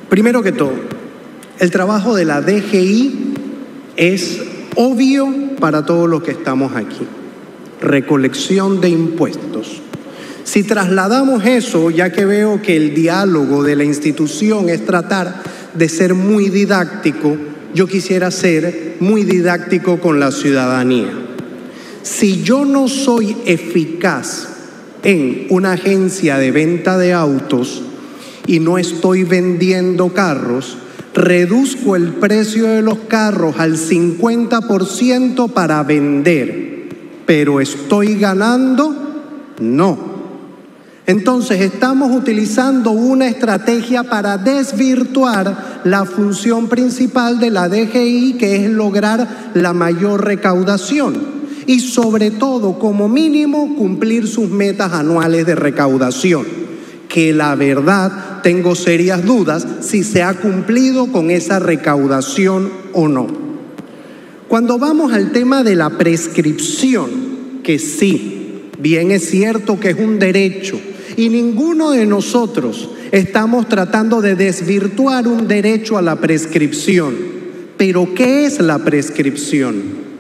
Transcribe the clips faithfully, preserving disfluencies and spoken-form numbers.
Primero que todo, el trabajo de la D G I es obvio para todos los que estamos aquí. Recolección de impuestos. Si trasladamos eso, ya que veo que el diálogo de la institución es tratar de ser muy didáctico, yo quisiera ser muy didáctico con la ciudadanía. Si yo no soy eficaz en una agencia de venta de autos y no estoy vendiendo carros, reduzco el precio de los carros al cincuenta por ciento para vender, pero ¿estoy ganando? No. Entonces estamos utilizando una estrategia para desvirtuar la función principal de la D G I, que es lograr la mayor recaudación y sobre todo, como mínimo, cumplir sus metas anuales de recaudación, que la verdad tengo serias dudas si se ha cumplido con esa recaudación o no. Cuando vamos al tema de la prescripción, que sí, bien es cierto que es un derecho, y ninguno de nosotros estamos tratando de desvirtuar un derecho a la prescripción. Pero ¿qué es la prescripción?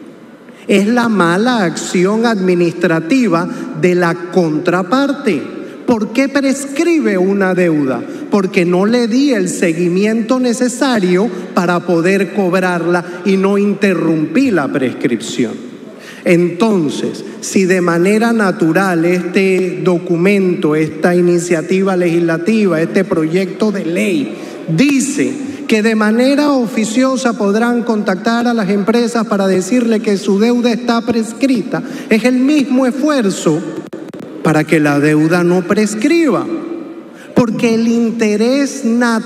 Es la mala acción administrativa de la contraparte. ¿Por qué prescribe una deuda? Porque no le di el seguimiento necesario para poder cobrarla y no interrumpí la prescripción. Entonces, si de manera natural este documento, esta iniciativa legislativa, este proyecto de ley dice que de manera oficiosa podrán contactar a las empresas para decirle que su deuda está prescrita, es el mismo esfuerzo para que la deuda no prescriba, porque el interés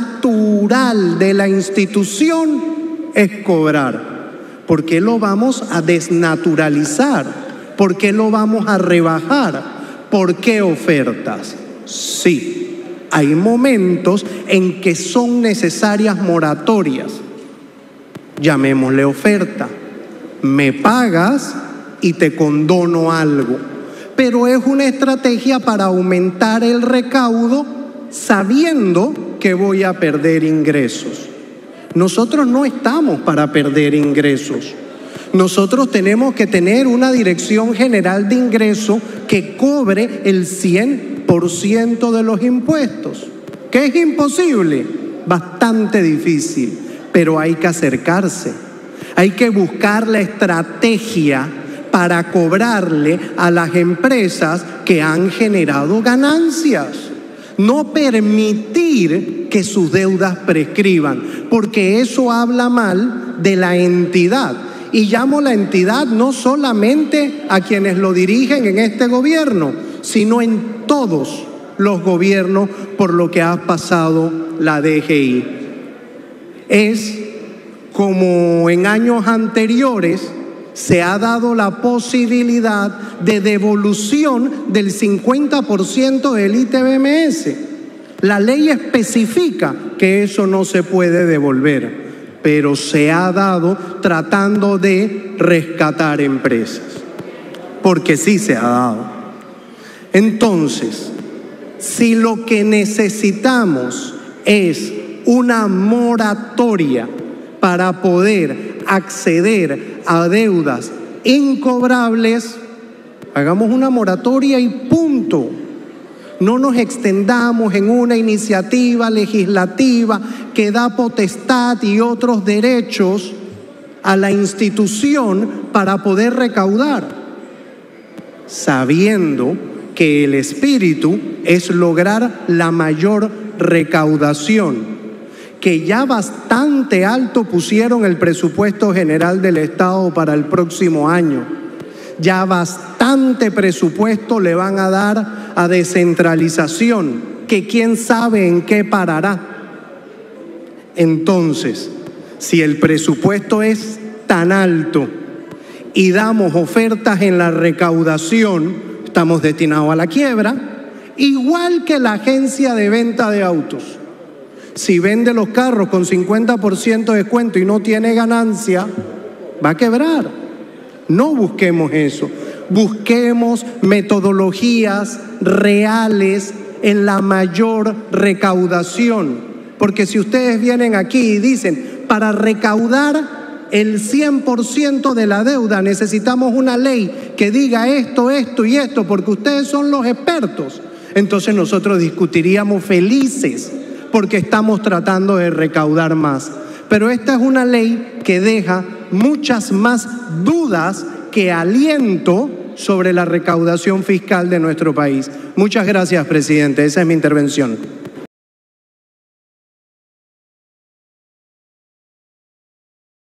natural de la institución es cobrar. ¿Por qué lo vamos a desnaturalizar? ¿Por qué lo vamos a rebajar? ¿Por qué ofertas? Sí, hay momentos en que son necesarias moratorias. Llamémosle oferta. Me pagas y te condono algo. Pero es una estrategia para aumentar el recaudo sabiendo que voy a perder ingresos. Nosotros no estamos para perder ingresos. Nosotros tenemos que tener una dirección general de ingreso que cobre el cien por ciento de los impuestos. ¿Que es imposible? Bastante difícil, pero hay que acercarse. Hay que buscar la estrategia para cobrarle a las empresas que han generado ganancias. No permitir que sus deudas prescriban, porque eso habla mal de la entidad. Y llamo la entidad no solamente a quienes lo dirigen en este gobierno, sino en todos los gobiernos por lo que ha pasado la D G I. Es como en años anteriores se ha dado la posibilidad de devolución del cincuenta por ciento del I T B M S. La ley especifica que eso no se puede devolver, pero se ha dado tratando de rescatar empresas, porque sí se ha dado. Entonces, si lo que necesitamos es una moratoria para poder acceder a deudas incobrables, hagamos una moratoria y punto. No nos extendamos en una iniciativa legislativa que da potestad y otros derechos a la institución para poder recaudar, sabiendo que el espíritu es lograr la mayor recaudación, que ya bastante alto pusieron el presupuesto general del Estado para el próximo año. Ya bastante presupuesto le van a dar a descentralización, que quién sabe en qué parará. Entonces, si el presupuesto es tan alto y damos ofertas en la recaudación, estamos destinados a la quiebra, igual que la agencia de venta de autos. Si vende los carros con cincuenta por ciento de descuento y no tiene ganancia, va a quebrar. No busquemos eso. Busquemos metodologías reales en la mayor recaudación. Porque si ustedes vienen aquí y dicen, para recaudar el cien por ciento de la deuda necesitamos una ley que diga esto, esto y esto, porque ustedes son los expertos, entonces nosotros discutiríamos felices porque estamos tratando de recaudar más. Pero esta es una ley que deja muchas más dudas que aliento sobre la recaudación fiscal de nuestro país. Muchas gracias, presidente. Esa es mi intervención.